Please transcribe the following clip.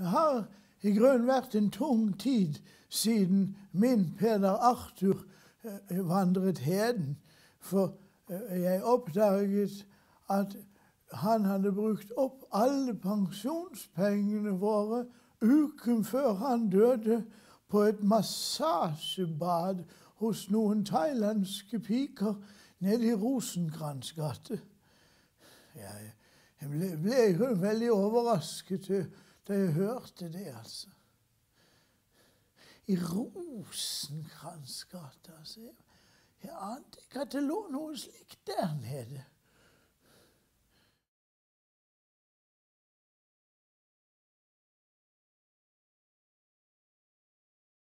Det har i grunnen vært en tung tid siden min Peder Arthur vandret heden. For jeg oppdaget at han hadde brukt opp alle pensjonspengene våre uken før han døde på et massasjebad hos noen thailandske piker nede i Rosenkrantz gate. Jeg ble veldig overrasket da jeg hørte det, altså. I Rosenkrantz gate, altså. Jeg ante ikke at det lå noe slikt der nede.